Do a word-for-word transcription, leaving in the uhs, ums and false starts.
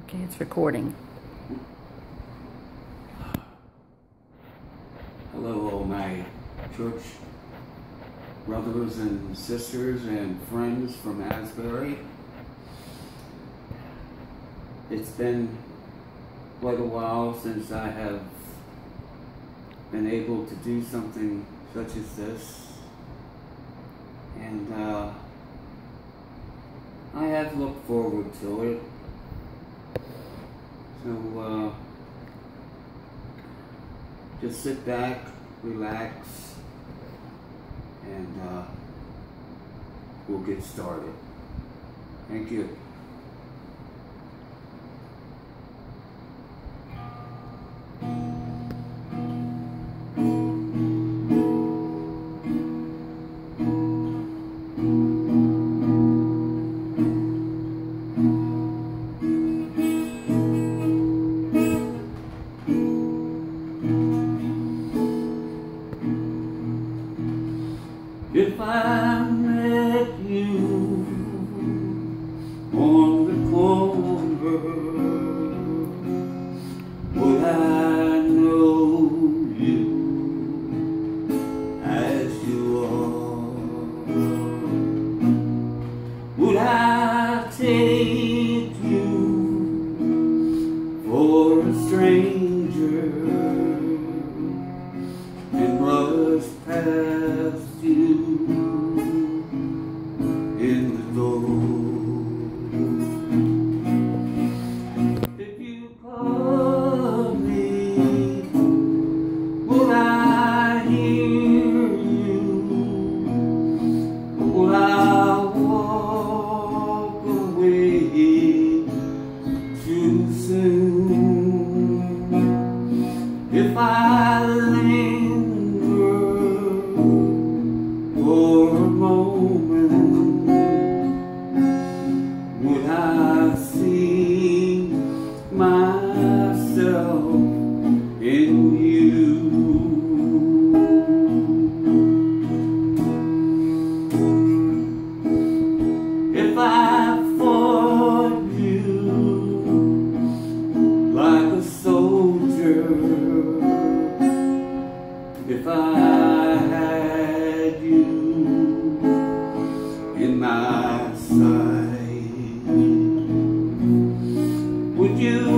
Okay, it's recording. Hello, all my church brothers and sisters and friends from Asbury. It's been quite a while since I have been able to do something such as this, and uh, I have looked forward to it. So uh, just sit back, relax, and uh, we'll get started. Thank you. If I met you on the corner, would I know you as you are? Would I take you for a stranger and rush past you in the door? If you call me, will I hear you? Or will I walk away too soon? If I linger for a moment, would I see myself in you? If I fought you like a soldier, if I had you in my sight, would you